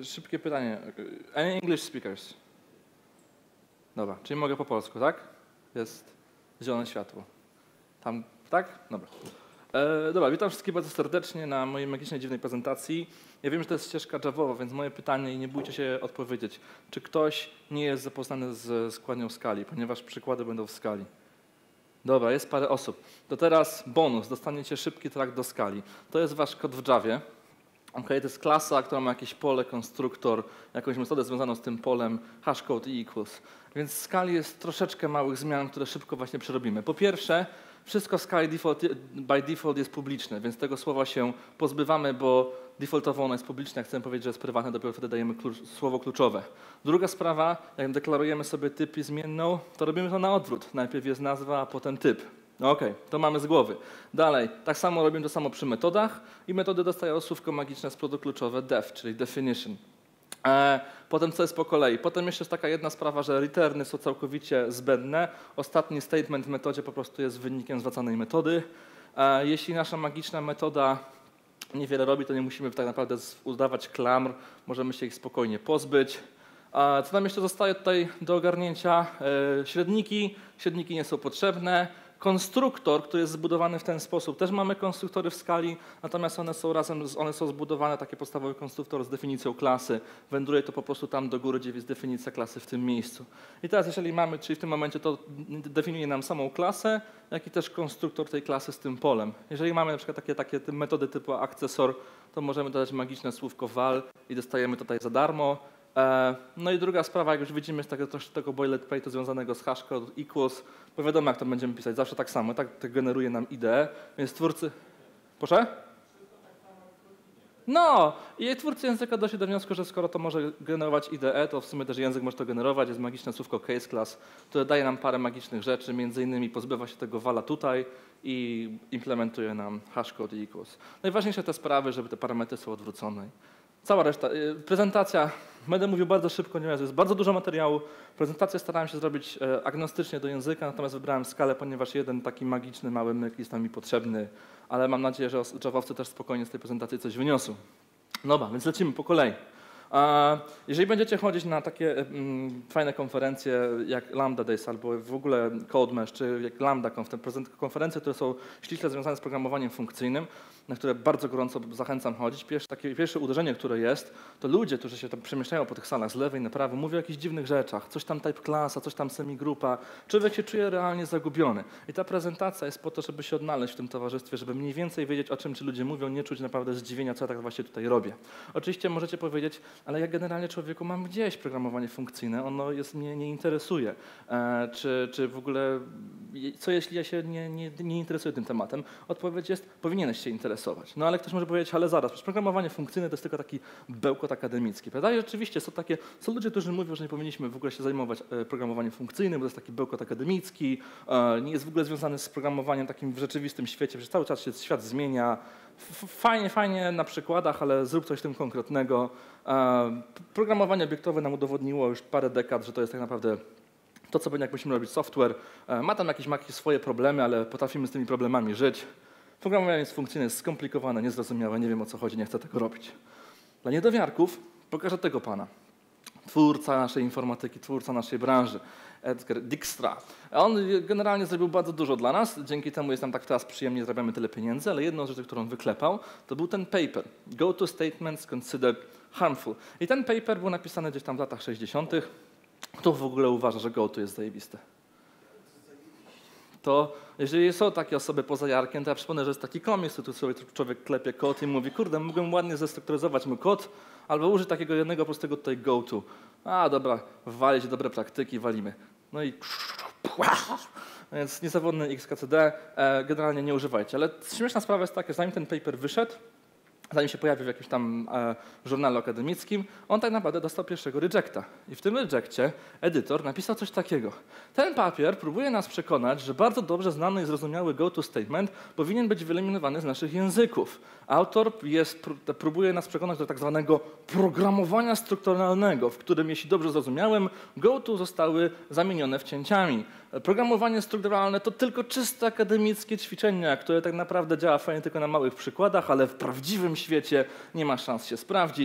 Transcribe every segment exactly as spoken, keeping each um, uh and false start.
szybkie pytanie. Any English speakers? Dobra, czyli mogę po polsku, tak? Jest zielone światło. Tam, tak? Dobra. E, dobra, witam wszystkich bardzo serdecznie na mojej magicznej, dziwnej prezentacji. Ja wiem, że to jest ścieżka Javowa, więc moje pytanie, i nie bójcie się odpowiedzieć, czy ktoś nie jest zapoznany z składnią skali, ponieważ przykłady będą w skali. Dobra, jest parę osób. To teraz bonus, dostaniecie szybki track do skali. To jest wasz kod w Javie. Okay, to jest klasa, która ma jakieś pole, konstruktor, jakąś metodę związaną z tym polem, hashcode i equals. Więc w skali jest troszeczkę małych zmian, które szybko właśnie przerobimy. Po pierwsze, wszystko w skali default, by default jest publiczne, więc tego słowa się pozbywamy, bo defaultowo ono jest publiczne, jak chcemy powiedzieć, że jest prywatne, dopiero wtedy dajemy klucz, słowo kluczowe. Druga sprawa, jak deklarujemy sobie typ i zmienną, to robimy to na odwrót. Najpierw jest nazwa, a potem typ. No okej, okay, to mamy z głowy. Dalej, tak samo robimy to samo przy metodach i metody dostają słówko magiczne z produ kluczowe def, czyli definition. E, potem co jest po kolei? Potem jeszcze jest taka jedna sprawa, że returny są całkowicie zbędne. Ostatni statement w metodzie po prostu jest wynikiem zwracanej metody. E, jeśli nasza magiczna metoda niewiele robi, to nie musimy tak naprawdę udawać klamr, możemy się ich spokojnie pozbyć. E, co nam jeszcze zostaje tutaj do ogarnięcia? E, średniki. Średniki nie są potrzebne. Konstruktor, który jest zbudowany w ten sposób, też mamy konstruktory w skali, natomiast one są razem, one są zbudowane, takie podstawowy konstruktor z definicją klasy, wędruje to po prostu tam do góry, gdzie jest definicja klasy w tym miejscu. I teraz jeżeli mamy, czyli w tym momencie to definiuje nam samą klasę, jak i też konstruktor tej klasy z tym polem. Jeżeli mamy na przykład takie, takie metody typu accessor, to możemy dodać magiczne słówko val i dostajemy tutaj za darmo. No i druga sprawa, jak już widzimy z tego, tego boilerplate'u związanego z hashcode equals, bo wiadomo, jak to będziemy pisać, zawsze tak samo, tak to generuje nam I D E, więc twórcy... Proszę? No i twórcy języka doszli do wniosku, że skoro to może generować I D E, to w sumie też język może to generować, jest magiczne słówko case class, które daje nam parę magicznych rzeczy, między innymi pozbywa się tego vala tutaj i implementuje nam hashcode equals. Najważniejsze te sprawy, żeby te parametry są odwrócone. Cała reszta. Prezentacja, będę mówił bardzo szybko, nie jest bardzo dużo materiału. Prezentację starałem się zrobić agnostycznie do języka, natomiast wybrałem skalę, ponieważ jeden taki magiczny mały myk jest nam mi potrzebny, ale mam nadzieję, że Javowcy też spokojnie z tej prezentacji coś wyniosą. Dobra, więc lecimy po kolei. Jeżeli będziecie chodzić na takie mm, fajne konferencje jak Lambda Days albo w ogóle CodeMesh czy jak Lambda Conf, te konferencje, które są ściśle związane z programowaniem funkcyjnym, na które bardzo gorąco zachęcam chodzić. Pierwsze, takie, pierwsze uderzenie, które jest, to ludzie, którzy się tam przemieszczają po tych salach z lewej na prawo, mówią o jakichś dziwnych rzeczach, coś tam type klasa, coś tam semigrupa. Człowiek się czuje realnie zagubiony. I ta prezentacja jest po to, żeby się odnaleźć w tym towarzystwie, żeby mniej więcej wiedzieć, o czym ci ludzie mówią, nie czuć naprawdę zdziwienia, co ja tak właśnie tutaj robię. Oczywiście możecie powiedzieć, ale ja generalnie człowieku mam gdzieś programowanie funkcyjne, ono jest, mnie nie interesuje. E, czy, czy w ogóle, co jeśli ja się nie, nie, nie interesuję tym tematem? Odpowiedź jest, powinieneś się interesować. No ale ktoś może powiedzieć, ale zaraz, przecież programowanie funkcyjne to jest tylko taki bełkot akademicki, prawda? I rzeczywiście są takie, są ludzie, którzy mówią, że nie powinniśmy w ogóle się zajmować e, programowaniem funkcyjnym, bo to jest taki bełkot akademicki, e, nie jest w ogóle związany z programowaniem takim w rzeczywistym świecie, że cały czas się świat zmienia. Fajnie, fajnie na przykładach, ale zrób coś w tym konkretnego. E, programowanie obiektowe nam udowodniło już parę dekad, że to jest tak naprawdę to, co będzie, jak musimy robić software. E, ma tam jakieś, ma jakieś swoje problemy, ale potrafimy z tymi problemami żyć. Programowanie funkcyjne jest skomplikowane, niezrozumiałe, nie wiem o co chodzi, nie chcę tego robić. Dla niedowiarków pokażę tego pana. Twórca naszej informatyki, twórca naszej branży, Edgar Dijkstra. On generalnie zrobił bardzo dużo dla nas, dzięki temu jest nam tak teraz przyjemnie, zarabiamy tyle pieniędzy, ale jedną rzecz, którą wyklepał, to był ten paper, Go to Statements Considered Harmful. I ten paper był napisany gdzieś tam w latach sześćdziesiątych. Kto w ogóle uważa, że Go to jest zajebiste? To jeżeli są takie osoby poza Jarkiem, to ja przypomnę, że jest taki komiks, tu sobie człowiek klepie kod i mówi, kurde, mógłbym ładnie zestrukturyzować mój kod, albo użyć takiego jednego prostego tutaj go to. A dobra, walić dobre praktyki, walimy. No i więc niezawodny X K C D, e, generalnie nie używajcie. Ale śmieszna sprawa jest taka, że zanim ten paper wyszedł, zanim się pojawił w jakimś tam e, żurnalu akademickim, on tak naprawdę dostał pierwszego rejecta. I w tym rejeccie edytor napisał coś takiego. Ten papier próbuje nas przekonać, że bardzo dobrze znany i zrozumiały go-to statement powinien być wyeliminowany z naszych języków. Autor jest, próbuje nas przekonać do tak zwanego programowania strukturalnego, w którym, jeśli dobrze zrozumiałem, go-to zostały zamienione wcięciami. Programowanie strukturalne to tylko czyste akademickie ćwiczenia, które tak naprawdę działa fajnie tylko na małych przykładach, ale w prawdziwym świecie nie ma szans się sprawdzić.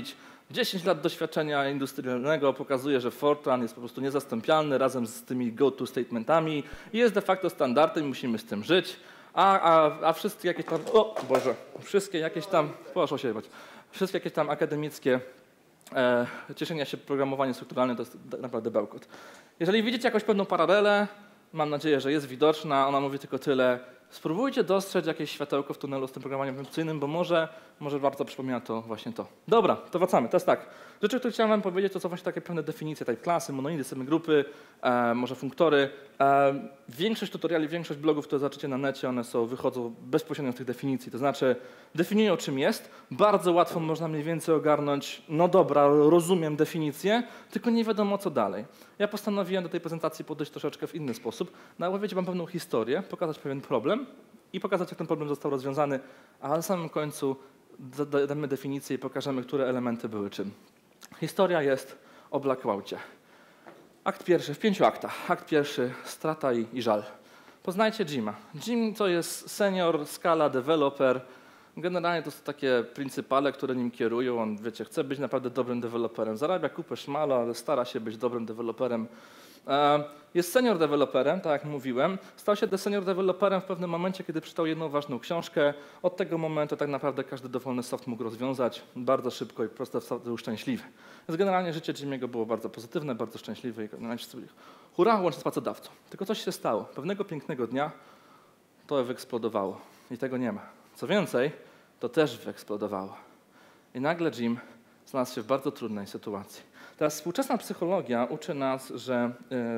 dziesięć lat doświadczenia industrialnego pokazuje, że Fortran jest po prostu niezastąpialny razem z tymi go-to statementami i jest de facto standardem i musimy z tym żyć, a, a, a wszystkie jakieś tam, o Boże, wszystkie jakieś tam, proszę się jebać, wszystkie jakieś tam akademickie e, cieszenia się programowaniem strukturalnym to jest naprawdę bełkot. Jeżeli widzicie jakąś pewną paralelę, mam nadzieję, że jest widoczna, ona mówi tylko tyle, spróbujcie dostrzec jakieś światełko w tunelu z tym programowaniem funkcyjnym, bo może, może warto przypomina to właśnie to. Dobra, to wracamy. Teraz tak. Rzeczy, które chciałem wam powiedzieć, to są właśnie takie pewne definicje type klasy, monolidy, same grupy, e, może funktory. E, większość tutoriali, większość blogów, które zobaczycie na necie, one są, wychodzą bezpośrednio z tych definicji. To znaczy definiują, czym jest. Bardzo łatwo można mniej więcej ogarnąć, no dobra, rozumiem definicję, tylko nie wiadomo co dalej. Ja postanowiłem do tej prezentacji podejść troszeczkę w inny sposób. Opowiedzieć wam pewną historię, pokazać pewien problem i pokazać, jak ten problem został rozwiązany, a na samym końcu damy definicję i pokażemy, które elementy były czym. Historia jest o Blackwaucie. Akt pierwszy, w pięciu aktach. Akt pierwszy, strata i, i żal. Poznajcie Jima. Jim to jest senior Scala developer. Generalnie to są takie pryncypale, które nim kierują. On, wiecie, chce być naprawdę dobrym deweloperem. Zarabia kupę szmalu, ale stara się być dobrym deweloperem. Jest senior deweloperem, tak jak mówiłem. Stał się senior deweloperem w pewnym momencie, kiedy przeczytał jedną ważną książkę. Od tego momentu tak naprawdę każdy dowolny soft mógł rozwiązać bardzo szybko i po prostu był szczęśliwy. Więc generalnie życie Jimiego było bardzo pozytywne, bardzo szczęśliwe i hurra, łącznie z pracodawcą. Tylko coś się stało. Pewnego pięknego dnia to wyeksplodowało i tego nie ma. Co więcej, to też wyeksplodowało. I nagle Jim znalazł się w bardzo trudnej sytuacji. Teraz współczesna psychologia uczy nas, że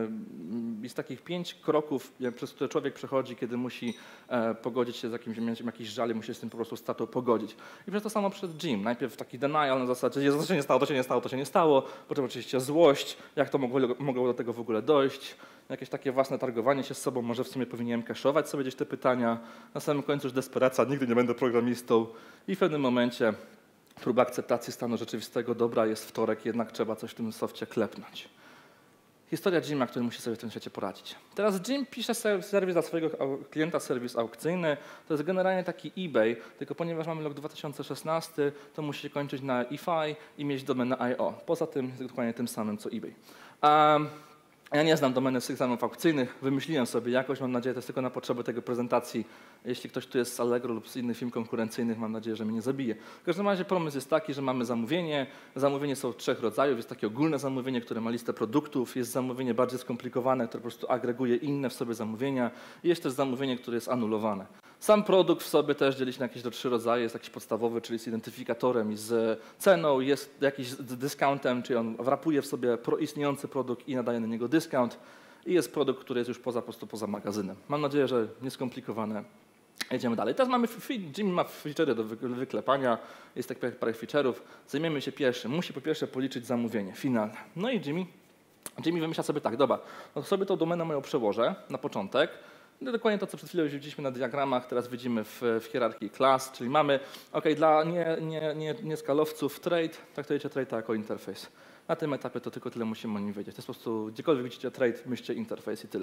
y, jest takich pięć kroków, przez które człowiek przechodzi, kiedy musi e, pogodzić się z jakimś, mieć jakiś żal i musi się z tym po prostu statą pogodzić. I przez to samo przed Jim. Najpierw taki denial na zasadzie, to się nie stało, to się nie stało, to się nie stało. Potem oczywiście złość, jak to mogło, mogło do tego w ogóle dojść. Jakieś takie własne targowanie się z sobą, może w sumie powinienem kaszować sobie gdzieś te pytania. Na samym końcu już desperacja, nigdy nie będę programistą. I w pewnym momencie próba akceptacji stanu rzeczywistego, dobra, jest wtorek, jednak trzeba coś w tym softie klepnąć. Historia Jima, który musi sobie w tym świecie poradzić. Teraz Jim pisze serwis dla swojego klienta, serwis aukcyjny. To jest generalnie taki eBay, tylko ponieważ mamy rok dwa tysiące szesnasty, to musi się kończyć na E F I i mieć domenę I O. Poza tym jest dokładnie tym samym, co eBay. Um, Ja nie znam domeny systemów aukcyjnych, wymyśliłem sobie jakoś, mam nadzieję, to jest tylko na potrzeby tego prezentacji. Jeśli ktoś tu jest z Allegro lub z innych firm konkurencyjnych, mam nadzieję, że mnie nie zabije. W każdym razie pomysł jest taki, że mamy zamówienie. Zamówienie są trzech rodzajów. Jest takie ogólne zamówienie, które ma listę produktów. Jest zamówienie bardziej skomplikowane, które po prostu agreguje inne w sobie zamówienia. I jest też zamówienie, które jest anulowane. Sam produkt w sobie też dzieli się na jakieś do trzy rodzaje. Jest jakiś podstawowy, czyli z identyfikatorem i z ceną. Jest jakiś z dyskontem, czyli on wrapuje w sobie istniejący produkt i nadaje na niego dyskont. I jest produkt, który jest już poza, po prostu poza magazynem. Mam nadzieję, że nieskomplikowane. Jedziemy dalej. Teraz mamy, Jimmy ma feature'y do wyklepania. Jest tak parę feature'ów. Zajmiemy się pierwszym. Musi po pierwsze policzyć zamówienie finalne. No i Jimmy, Jimmy wymyśla sobie tak, dobra, no to sobie tą domenę moją przełożę na początek. No dokładnie to, co przed chwilą widzieliśmy na diagramach, teraz widzimy w, w hierarchii klas, czyli mamy, ok, dla nie, nie, nie, nie skalowców trade, traktujecie trade'a jako interfejs. Na tym etapie to tylko tyle musimy o nim wiedzieć. To jest po prostu, gdziekolwiek widzicie trade, myślcie interfejs i tyle.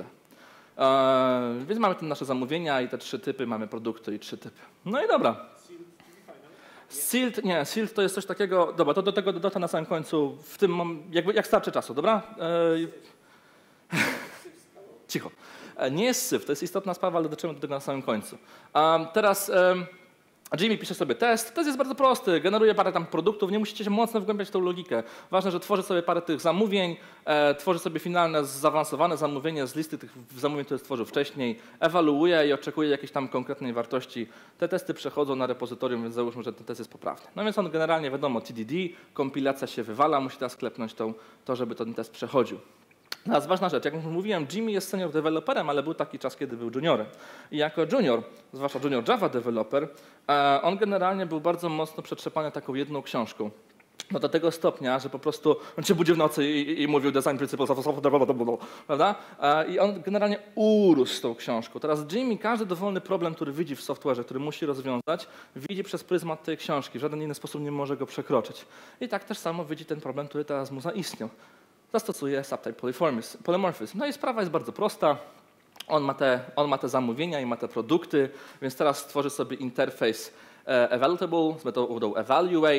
Eee, więc mamy te nasze zamówienia i te trzy typy, mamy produkty i trzy typy. No i dobra. Sealed, nie, sealed to jest coś takiego, dobra, to do tego dodam na samym końcu, w tym, jakby, jak starczy czasu, dobra? Eee, cicho. Nie jest syf, to jest istotna sprawa, ale dotrzemy do tego na samym końcu. Um, teraz um, Jimmy pisze sobie test. Test jest bardzo prosty, generuje parę tam produktów, nie musicie się mocno wgłębiać w tą logikę. Ważne, że tworzy sobie parę tych zamówień, e, tworzy sobie finalne, zaawansowane zamówienie z listy tych zamówień, które stworzył wcześniej, ewaluuje i oczekuje jakiejś tam konkretnej wartości. Te testy przechodzą na repozytorium, więc załóżmy, że ten test jest poprawny. No więc on generalnie, wiadomo, T D D, kompilacja się wywala, musi teraz klepnąć tą, to, żeby ten test przechodził. Teraz ważna rzecz, jak już mówiłem, Jimmy jest senior deweloperem, ale był taki czas, kiedy był juniorem. I jako junior, zwłaszcza junior Java developer, on generalnie był bardzo mocno przetrzepany taką jedną książką. No do tego stopnia, że po prostu on się budził w nocy i, i, i mówił design principles of software, prawda? I on generalnie urósł z tą książką. Teraz Jimmy każdy dowolny problem, który widzi w software'ze, który musi rozwiązać, widzi przez pryzmat tej książki. W żaden inny sposób nie może go przekroczyć. I tak też samo widzi ten problem, który teraz mu zaistniał. Zastosuje subtype polymorphism. No i sprawa jest bardzo prosta. On ma, te, on ma te zamówienia i ma te produkty, więc teraz stworzy sobie interfejs evaluable z metodą evaluate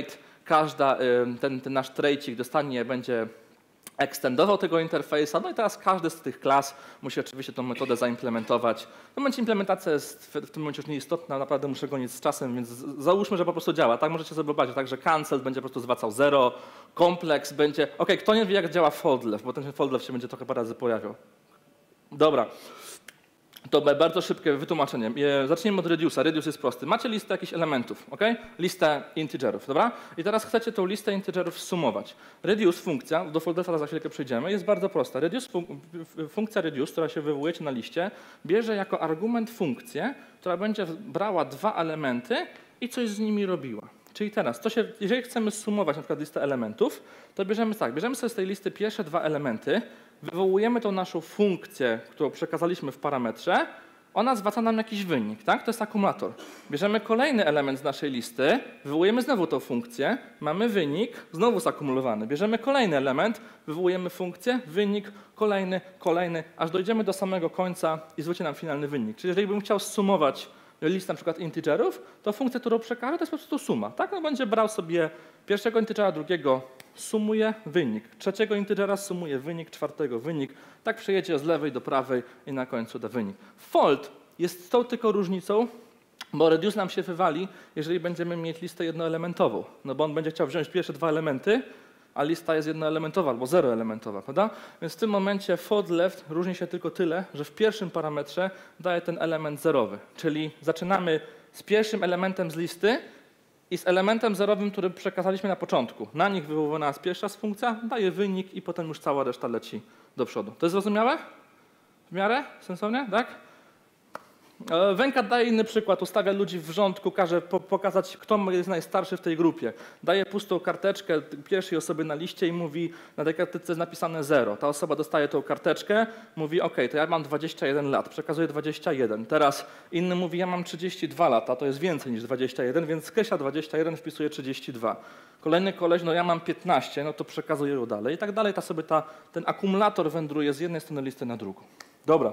każda, ten, ten nasz trade'cik dostanie, będzie ekstendował tego interfejsa, no i teraz każdy z tych klas musi oczywiście tą metodę zaimplementować. W tym momencie implementacja jest w tym momencie już nieistotna, naprawdę muszę gonić z czasem, więc załóżmy, że po prostu działa. Tak możecie sobie zobaczyć, tak, że cancel będzie po prostu zwracał zero, complex będzie, ok, kto nie wie jak działa fold left, bo ten fold left się będzie trochę parę razy pojawiał. Dobra. To bardzo szybkie wytłumaczenie. Zacznijmy od reduce'a. Reduce jest prosty. Macie listę jakichś elementów, ok? Listę integerów, dobra? I teraz chcecie tą listę integerów sumować. Reduce funkcja, do foldera za chwilkę przejdziemy, jest bardzo prosta. Reduce fun funkcja reduce, która się wywołujecie na liście, bierze jako argument funkcję, która będzie brała dwa elementy i coś z nimi robiła. Czyli teraz, co się, jeżeli chcemy sumować na przykład listę elementów, to bierzemy tak, bierzemy sobie z tej listy pierwsze dwa elementy, wywołujemy tą naszą funkcję, którą przekazaliśmy w parametrze, ona zwraca nam jakiś wynik, tak? To jest akumulator. Bierzemy kolejny element z naszej listy, wywołujemy znowu tą funkcję, mamy wynik, znowu zakumulowany. Bierzemy kolejny element, wywołujemy funkcję, wynik, kolejny, kolejny, aż dojdziemy do samego końca i zwróci nam finalny wynik. Czyli jeżeli bym chciał zsumować listę na przykład integerów, to funkcja, którą przekażę, to jest po prostu suma. Tak? On będzie brał sobie pierwszego integera, drugiego, sumuje wynik. Trzeciego integera sumuje wynik, czwartego wynik. Tak przejedzie z lewej do prawej i na końcu da wynik. Fold jest z tą tylko różnicą, bo reduce nam się wywali, jeżeli będziemy mieć listę jednoelementową. No bo on będzie chciał wziąć pierwsze dwa elementy, a lista jest jednoelementowa albo zeroelementowa, prawda? Więc w tym momencie fold left różni się tylko tyle, że w pierwszym parametrze daje ten element zerowy. Czyli zaczynamy z pierwszym elementem z listy i z elementem zerowym, który przekazaliśmy na początku. Na nich wywołana jest pierwsza funkcja, daje wynik i potem już cała reszta leci do przodu. To jest zrozumiałe? W miarę? Sensownie? Tak? Venkat daje inny przykład, ustawia ludzi w rządku, każe po pokazać, kto jest najstarszy w tej grupie. Daje pustą karteczkę pierwszej osobie na liście i mówi, na tej karteczce jest napisane zero. Ta osoba dostaje tą karteczkę, mówi, ok, to ja mam dwadzieścia jeden lat, przekazuje dwadzieścia jeden. Teraz inny mówi, ja mam trzydzieści dwa lata, to jest więcej niż dwadzieścia jeden, więc skreśla dwadzieścia jeden, wpisuje trzydzieści dwa. Kolejny koleś, no ja mam piętnaście, no to przekazuje ją dalej i tak dalej. Ta sobie ta, ten akumulator wędruje z jednej strony listy na drugą. Dobra.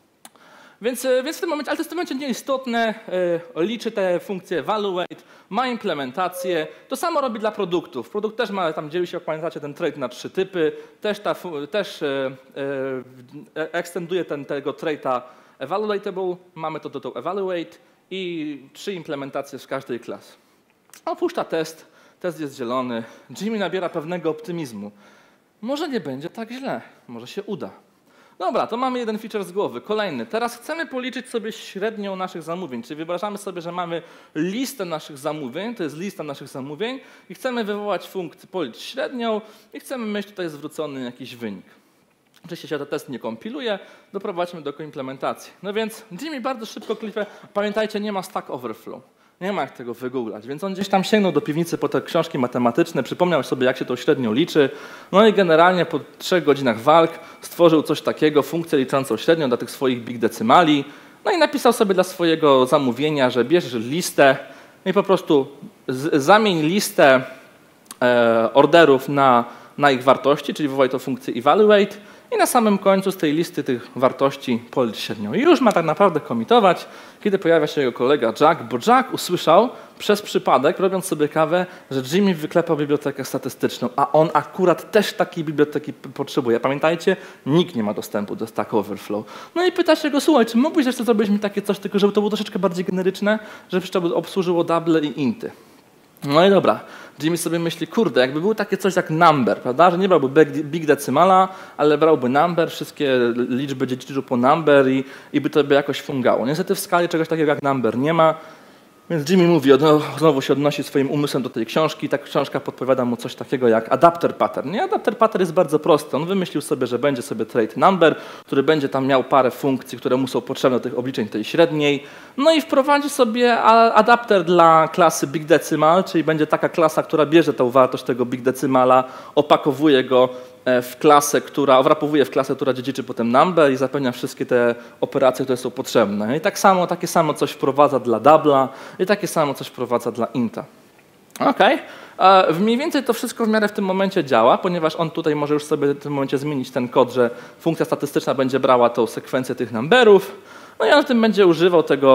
Więc, więc w tym momencie, ale to jest w tym momencie nieistotne, yy, liczy te funkcje evaluate, ma implementację. To samo robi dla produktów. Produkt też ma, tam dzieli się, jak pamiętacie, ten trade na trzy typy. Też, ta, też yy, yy, ekstenduje ten, tego trade'a evaluatable. Mamy to do tą evaluate i trzy implementacje z każdej klasy. Opuszcza test, test jest zielony. Jimmy nabiera pewnego optymizmu. Może nie będzie tak źle, może się uda. Dobra, to mamy jeden feature z głowy. Kolejny. Teraz chcemy policzyć sobie średnią naszych zamówień, czyli wyobrażamy sobie, że mamy listę naszych zamówień, to jest lista naszych zamówień i chcemy wywołać funkcję, policzyć średnią i chcemy mieć tutaj zwrócony jakiś wynik. Oczywiście się ten test nie kompiluje, doprowadźmy do implementacji. No więc Jimmy bardzo szybko klifę. Pamiętajcie, nie ma Stack Overflow. Nie ma jak tego wygooglać, więc on gdzieś tam sięgnął do piwnicy po te książki matematyczne, przypomniał sobie, jak się tą średnią liczy, no i generalnie po trzech godzinach walk stworzył coś takiego, funkcję liczącą średnią dla tych swoich big decymali, no i napisał sobie dla swojego zamówienia, że bierzesz listę i po prostu z, zamień listę e, orderów na, na ich wartości, czyli wywołaj tą funkcję evaluate i na samym końcu z tej listy tych wartości policz średnią. I już ma tak naprawdę komitować, kiedy pojawia się jego kolega Jack, bo Jack usłyszał przez przypadek, robiąc sobie kawę, że Jimmy wyklepał bibliotekę statystyczną, a on akurat też takiej biblioteki potrzebuje. Pamiętajcie, nikt nie ma dostępu do Stack Overflow. No i pyta się go, słuchaj, czy mógłbyś jeszcze zrobić mi takie coś, tylko żeby to było troszeczkę bardziej generyczne, żeby to obsłużyło double i inty. No i dobra, Jimmy sobie myśli, kurde, jakby było takie coś jak number, prawda, że nie brałby big decymala, ale brałby number, wszystkie liczby dziedziczył po number i, i by to by jakoś fungało. Niestety w skali czegoś takiego jak number nie ma, więc Jimmy mówi, znowu się odnosi swoim umysłem do tej książki i ta książka podpowiada mu coś takiego jak adapter pattern. Nie, adapter pattern jest bardzo prosty. On wymyślił sobie, że będzie sobie trade number, który będzie tam miał parę funkcji, które mu są potrzebne do tych obliczeń tej średniej. No i wprowadzi sobie adapter dla klasy big decimal, czyli będzie taka klasa, która bierze tę wartość tego big decymala, opakowuje go w klasę, która wrapowuje w klasę, która dziedziczy potem number i zapewnia wszystkie te operacje, które są potrzebne. I tak samo, takie samo coś wprowadza dla double'a i takie samo coś wprowadza dla inta. Okej. Okay. Mniej więcej to wszystko w miarę w tym momencie działa, ponieważ on tutaj może już sobie w tym momencie zmienić ten kod, że funkcja statystyczna będzie brała tą sekwencję tych numberów, no i on w tym będzie używał tego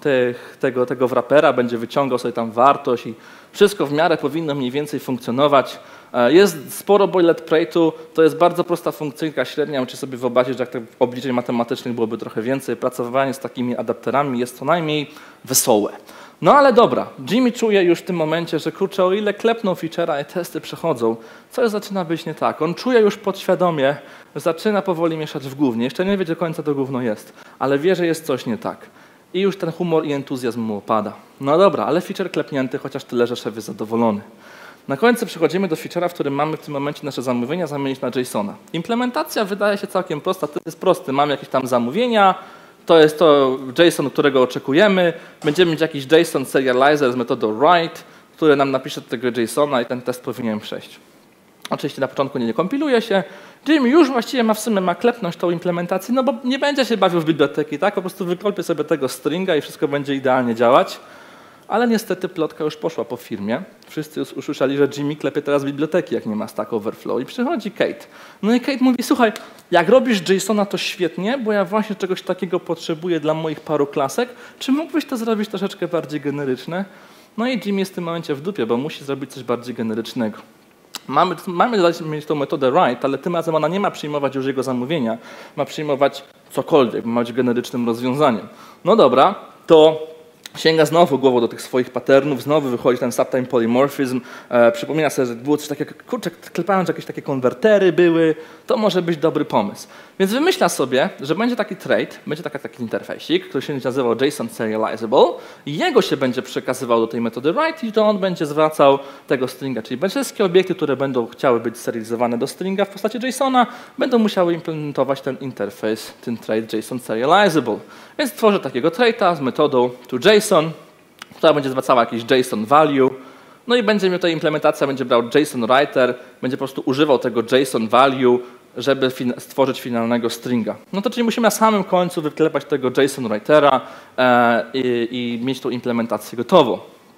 tych, tego, tego wrapera, będzie wyciągał sobie tam wartość i wszystko w miarę powinno mniej więcej funkcjonować. Jest sporo boilerplate'u, to jest bardzo prosta funkcyjka średnia, musicie sobie wyobrazić, że jak tych obliczeń matematycznych byłoby trochę więcej, pracowanie z takimi adapterami jest co najmniej wesołe. No ale dobra, Jimmy czuje już w tym momencie, że kurczę, o ile klepną feature'a i testy przechodzą, coś zaczyna być nie tak. On czuje już podświadomie, że zaczyna powoli mieszać w gównie. Jeszcze nie wie, gdzie do końca to gówno jest, ale wie, że jest coś nie tak. I już ten humor i entuzjazm mu opada. No dobra, ale feature klepnięty, chociaż tyle, że szef jest zadowolony. Na końcu przechodzimy do feature'a, w którym mamy w tym momencie nasze zamówienia zamienić na JSON-a. Implementacja wydaje się całkiem prosta, to jest prosty. Mamy jakieś tam zamówienia, to jest to JSON, którego oczekujemy. Będziemy mieć jakiś JSON serializer z metodą write, który nam napisze do tego JSON-a i ten test powinien przejść. Oczywiście na początku nie, nie kompiluje się. Jimmy już właściwie ma w sumie ma klepnąć tą implementację, no bo nie będzie się bawił w biblioteki, tak? Po prostu wykopie sobie tego stringa i wszystko będzie idealnie działać. Ale niestety plotka już poszła po firmie. Wszyscy już usłyszeli, że Jimmy klepie teraz biblioteki, jak nie ma Stack Overflow. I przychodzi Kate. No i Kate mówi, słuchaj, jak robisz JSON-a, to świetnie, bo ja właśnie czegoś takiego potrzebuję dla moich paru klasek. Czy mógłbyś to zrobić troszeczkę bardziej generyczne? No i Jimmy jest w tym momencie w dupie, bo musi zrobić coś bardziej generycznego. Mamy, mamy mieć tą metodę write, ale tym razem ona nie ma przyjmować już jego zamówienia. Ma przyjmować cokolwiek, ma być generycznym rozwiązaniem. No dobra, to sięga znowu głową do tych swoich patternów, znowu wychodzi ten subtime polymorphism, e, przypomina sobie, że było coś takiego, kurczę, klepałem, że jakieś takie konwertery były, to może być dobry pomysł. Więc wymyśla sobie, że będzie taki trait, będzie taki, taki interfejsik, który się nazywał JSON Serializable i jego się będzie przekazywał do tej metody write i to on będzie zwracał tego stringa, czyli wszystkie obiekty, które będą chciały być serializowane do stringa w postaci JSON-a, będą musiały implementować ten interfejs, ten trait JSON Serializable. Więc tworzę takiego traita z metodą toJSON, która będzie zwracała jakiś JSON value, no i będzie miał ta implementacja, będzie brał JSON writer, będzie po prostu używał tego JSON value, żeby fin stworzyć finalnego stringa. No to czyli musimy na samym końcu wyklepać tego JSON writera e, i, i mieć tą implementację gotową.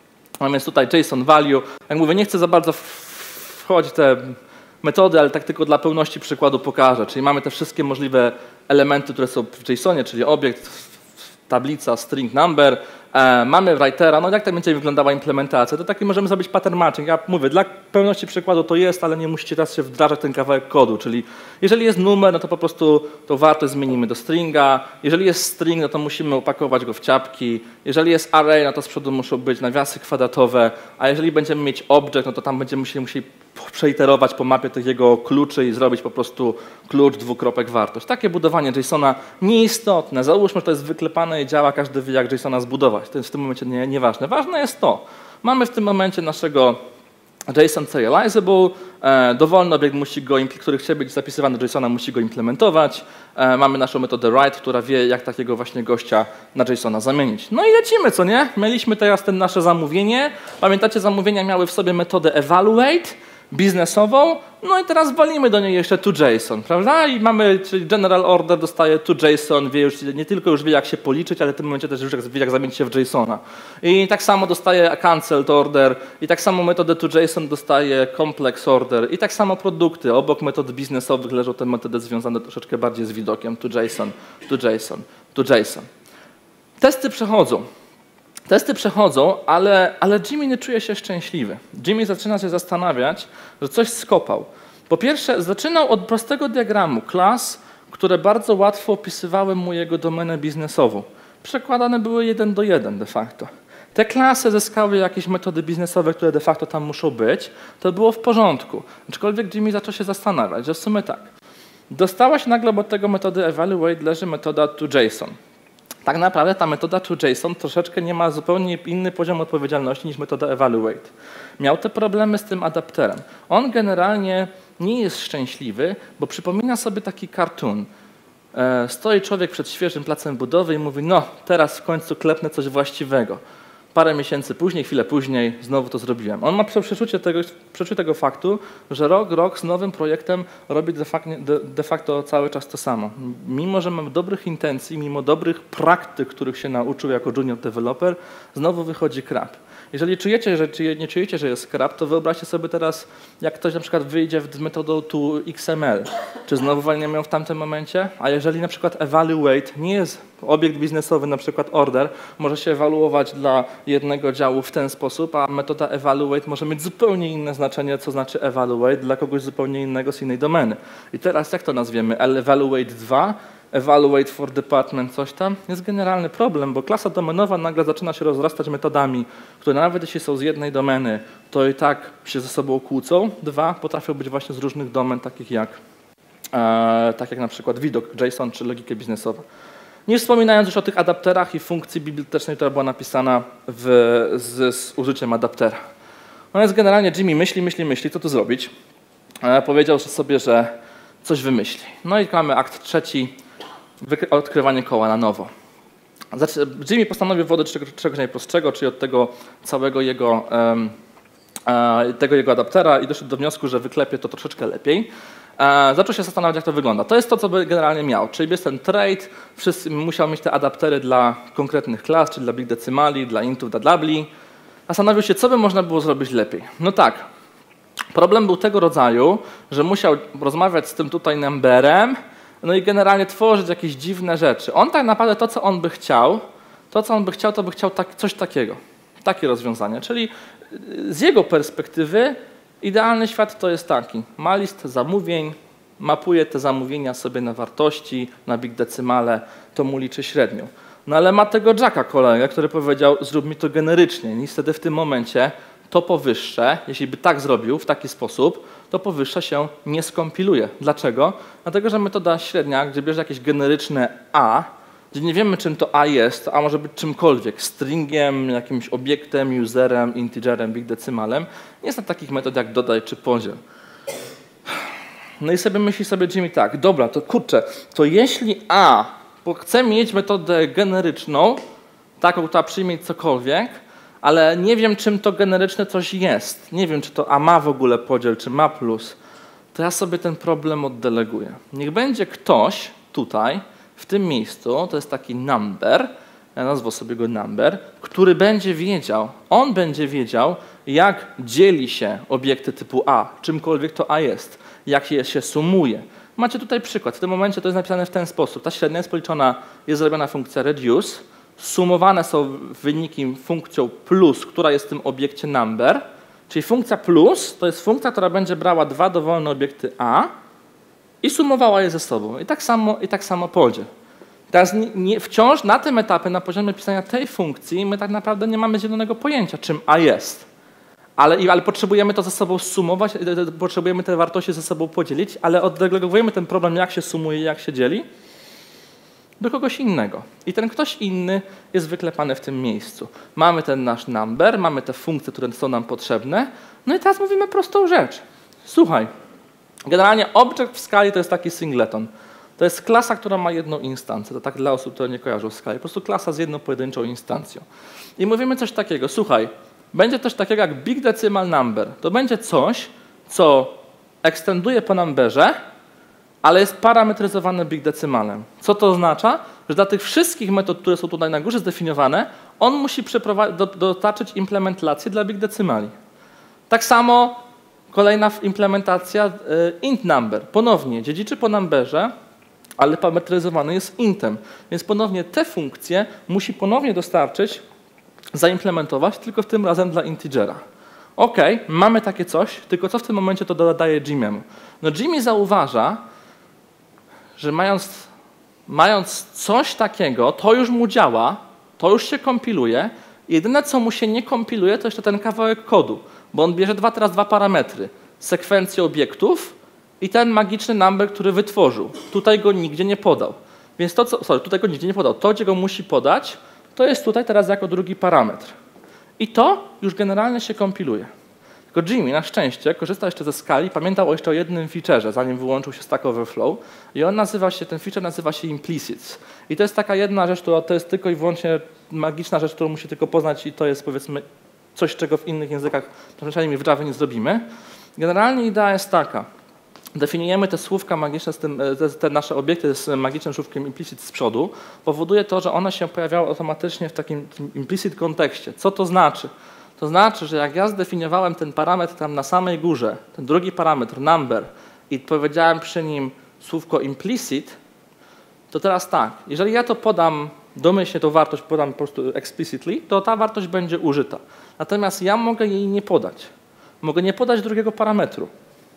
A więc tutaj JSON value, jak mówię, nie chcę za bardzo wchodzić w te metody, ale tak tylko dla pełności przykładu pokażę. Czyli mamy te wszystkie możliwe elementy, które są w JSONie, czyli obiekt, tablica, string number, e, mamy writera, no jak tak będzie wyglądała implementacja, to taki możemy zrobić pattern matching. Ja mówię, dla pełności przykładu to jest, ale nie musicie teraz się wdrażać ten kawałek kodu, czyli jeżeli jest numer, no to po prostu tą wartość zmienimy do stringa, jeżeli jest string, no to musimy opakować go w ciapki, jeżeli jest array, no to z przodu muszą być nawiasy kwadratowe, a jeżeli będziemy mieć object, no to tam będziemy musieli, musieli przeiterować po mapie tych jego kluczy i zrobić po prostu klucz, dwukropek, wartość. Takie budowanie JSON-a nieistotne. Załóżmy, że to jest wyklepane i działa, każdy wie, jak JSON-a zbudować. To jest w tym momencie nie, nieważne. Ważne jest to. Mamy w tym momencie naszego JSON Serializable, e, dowolny obiekt, musi go, który chce być zapisywany do JSON-a, musi go implementować. E, mamy naszą metodę write, która wie, jak takiego właśnie gościa na JSON-a zamienić. No i lecimy, co nie? Mieliśmy teraz ten nasze zamówienie. Pamiętacie, zamówienia miały w sobie metodę evaluate, biznesową, no i teraz walimy do niej jeszcze toJSON, prawda? I mamy, czyli general order dostaje toJSON, wie już, nie tylko już wie, jak się policzyć, ale w tym momencie też już wie, jak zamienić się w JSON-a. I tak samo dostaje cancelled order, i tak samo metodę toJSON dostaje complex order, i tak samo produkty. Obok metod biznesowych leżą te metody związane troszeczkę bardziej z widokiem toJSON, toJSON, toJSON. Testy przechodzą. Testy przechodzą, ale, ale Jimmy nie czuje się szczęśliwy. Jimmy zaczyna się zastanawiać, że coś skopał. Po pierwsze, zaczynał od prostego diagramu klas, które bardzo łatwo opisywały mu jego domenę biznesową. Przekładane były jeden do jeden de facto. Te klasy zyskały jakieś metody biznesowe, które de facto tam muszą być. To było w porządku. Aczkolwiek Jimmy zaczął się zastanawiać, że w sumie tak. Dostałaś nagle od tego metody evaluate leży metoda toJSON. Tak naprawdę ta metoda toJSON troszeczkę nie ma zupełnie inny poziom odpowiedzialności niż metoda evaluate. Miał te problemy z tym adapterem. On generalnie nie jest szczęśliwy, bo przypomina sobie taki cartoon. E, stoi człowiek przed świeżym placem budowy i mówi, no teraz w końcu klepnę coś właściwego. Parę miesięcy później, chwilę później znowu to zrobiłem. On ma przeczucie tego, przeczucie tego faktu, że rok, rok z nowym projektem robi de facto, de, de facto cały czas to samo. Mimo, że mam dobrych intencji, mimo dobrych praktyk, których się nauczył jako junior developer, znowu wychodzi crap. Jeżeli czujecie, że nie czujecie, że jest crap, to wyobraźcie sobie teraz, jak ktoś na przykład wyjdzie z metodą to X M L. Czy znowu walniemy ją w tamtym momencie? A jeżeli na przykład evaluate nie jest Obiekt biznesowy, na przykład order, może się ewaluować dla jednego działu w ten sposób, a metoda evaluate może mieć zupełnie inne znaczenie, co znaczy evaluate dla kogoś zupełnie innego z innej domeny. I teraz jak to nazwiemy? Evaluate dwa, evaluate for department, coś tam? Jest generalny problem, bo klasa domenowa nagle zaczyna się rozrastać metodami, które nawet jeśli są z jednej domeny, to i tak się ze sobą kłócą. Dwa, potrafią być właśnie z różnych domen, takich jak, e, tak jak na przykład widok, JSON czy logika biznesowa. Nie wspominając już o tych adapterach i funkcji bibliotecznej, która była napisana w, z, z użyciem adaptera. No więc generalnie Jimmy myśli, myśli, myśli, co tu zrobić. E, powiedział sobie, że coś wymyśli. No i mamy akt trzeci, odkrywanie koła na nowo. Jimmy postanowił odejść od czegoś, czegoś najprostszego, czyli od tego całego jego, um, e, tego jego adaptera i doszedł do wniosku, że wyklepie to troszeczkę lepiej. E, zaczął się zastanawiać, jak to wygląda. To jest to, co by generalnie miał, czyli jest ten trade, wszyscy, musiał mieć te adaptery dla konkretnych klas, czyli dla big decymali, dla intów, dla dubli. Zastanowił się, co by można było zrobić lepiej. No tak, problem był tego rodzaju, że musiał rozmawiać z tym tutaj numberem, no i generalnie tworzyć jakieś dziwne rzeczy. On tak naprawdę to, co on by chciał, to, co on by chciał, to by chciał tak, coś takiego, takie rozwiązanie. Czyli z jego perspektywy idealny świat to jest taki. Ma list zamówień, mapuje te zamówienia sobie na wartości, na big decymale, to mu liczy średnią. No ale ma tego Jacka kolegę, który powiedział, zrób mi to generycznie. Niestety w tym momencie to powyższe, jeśli by tak zrobił, w taki sposób, to powyższe się nie skompiluje. Dlaczego? Dlatego, że metoda średnia, gdzie bierze jakieś generyczne A, gdzie nie wiemy, czym to A jest, to A może być czymkolwiek, stringiem, jakimś obiektem, userem, integerem, big decymalem, nie jest na takich metod jak dodaj czy podziel. No i sobie myśli sobie Jimmy tak, dobra, to kurczę, to jeśli A, bo chcę mieć metodę generyczną, taką, która przyjmie cokolwiek, ale nie wiem, czym to generyczne coś jest. Nie wiem, czy to A ma w ogóle podziel, czy ma plus. To ja sobie ten problem oddeleguję. Niech będzie ktoś tutaj, w tym miejscu, to jest taki number, ja nazwę sobie go number, który będzie wiedział, on będzie wiedział, jak dzieli się obiekty typu A, czymkolwiek to A jest, jak je się sumuje. Macie tutaj przykład. W tym momencie to jest napisane w ten sposób. Ta średnia jest policzona, jest zrobiona funkcja reduce, sumowane są wyniki funkcją plus, która jest w tym obiekcie number, czyli funkcja plus to jest funkcja, która będzie brała dwa dowolne obiekty A i sumowała je ze sobą. I tak samo, i tak samo podziel. Teraz nie, nie, wciąż na tym etapie, na poziomie pisania tej funkcji, my tak naprawdę nie mamy zielonego pojęcia, czym A jest. Ale, ale potrzebujemy to ze sobą sumować, potrzebujemy te wartości ze sobą podzielić, ale oddelegujemy ten problem, jak się sumuje, jak się dzieli, do kogoś innego. I ten ktoś inny jest wyklepany w tym miejscu. Mamy ten nasz number, mamy te funkcje, które są nam potrzebne, no i teraz mówimy prostą rzecz. Słuchaj, generalnie object w skali to jest taki singleton. To jest klasa, która ma jedną instancję. To tak dla osób, które nie kojarzą skali. Po prostu klasa z jedną pojedynczą instancją. I mówimy coś takiego, słuchaj, będzie coś takiego jak big decimal number. To będzie coś, co ekstenduje po numberze, ale jest parametryzowane big decimalem. Co to oznacza? Że dla tych wszystkich metod, które są tutaj na górze zdefiniowane, on musi do, dostarczyć implementację dla big decymali. Tak samo kolejna implementacja int number. Ponownie dziedziczy po numberze, ale parametryzowany jest intem. Więc ponownie te funkcje musi ponownie dostarczyć, zaimplementować, tylko w tym razem dla integera. OK, mamy takie coś, tylko co w tym momencie to dodaje Jimmy'emu? No Jimmy zauważa, że mając, mając coś takiego, to już mu działa, to już się kompiluje. Jedyne, co mu się nie kompiluje, to jeszcze ten kawałek kodu, bo on bierze dwa, teraz dwa parametry. Sekwencję obiektów i ten magiczny number, który wytworzył. Tutaj go nigdzie nie podał. Więc to, co, sorry, tutaj go nigdzie nie podał. To, gdzie go musi podać, to jest tutaj teraz jako drugi parametr. I to już generalnie się kompiluje. Tylko Jimmy na szczęście korzysta jeszcze ze skali, pamiętał jeszcze o jednym featureze, zanim wyłączył się Stack Overflow i on nazywa się, ten feature nazywa się implicits. I to jest taka jedna rzecz, która to jest tylko i wyłącznie magiczna rzecz, którą musi tylko poznać i to jest powiedzmy coś, czego w innych językach, przynajmniej w Javie nie zrobimy. Generalnie idea jest taka. Definiujemy te słówka magiczne, z tym, te, te nasze obiekty z magicznym słówkiem implicit z przodu. Powoduje to, że one się pojawiały automatycznie w takim implicit kontekście. Co to znaczy? To znaczy, że jak ja zdefiniowałem ten parametr tam na samej górze, ten drugi parametr, number, i powiedziałem przy nim słówko implicit, to teraz tak, jeżeli ja to podam domyślnie, tą wartość podam po prostu explicitly, to ta wartość będzie użyta. Natomiast ja mogę jej nie podać. Mogę nie podać drugiego parametru.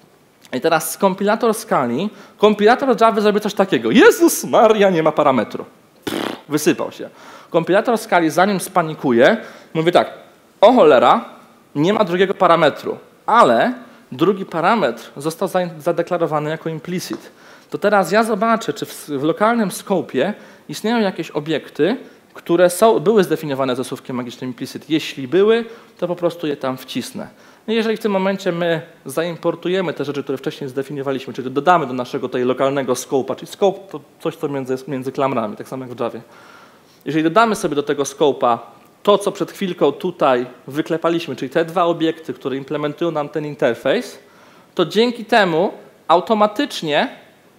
I teraz kompilator skali, kompilator Java zrobi coś takiego. Jezus Maria, nie ma parametru. Pff, wysypał się. Kompilator skali, zanim spanikuje, mówi tak, o cholera, nie ma drugiego parametru, ale drugi parametr został zadeklarowany jako implicit. To teraz ja zobaczę, czy w, w lokalnym scope'ie istnieją jakieś obiekty, które są, były zdefiniowane ze słówkiem magicznym implicit. Jeśli były, to po prostu je tam wcisnę. No jeżeli w tym momencie my zaimportujemy te rzeczy, które wcześniej zdefiniowaliśmy, czyli dodamy do naszego tej lokalnego scope'a, czyli scope to coś, co między, między klamrami, tak samo jak w Javie. Jeżeli dodamy sobie do tego scope'a to, co przed chwilką tutaj wyklepaliśmy, czyli te dwa obiekty, które implementują nam ten interfejs, to dzięki temu automatycznie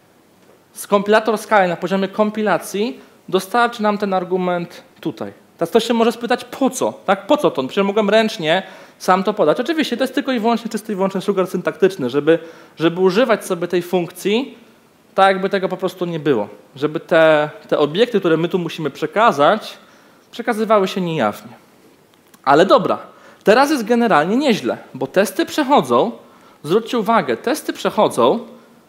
skompilator skali na poziomie kompilacji dostarczy nam ten argument tutaj. Teraz ktoś się może spytać, po co? Tak? Po co to? Przecież mogłem ręcznie sam to podać. Oczywiście to jest tylko i wyłącznie czysty i wyłącznie sugar syntaktyczny, żeby, żeby używać sobie tej funkcji tak, jakby tego po prostu nie było. Żeby te, te obiekty, które my tu musimy przekazać, przekazywały się niejawnie. Ale dobra, teraz jest generalnie nieźle, bo testy przechodzą, zwróćcie uwagę, testy przechodzą,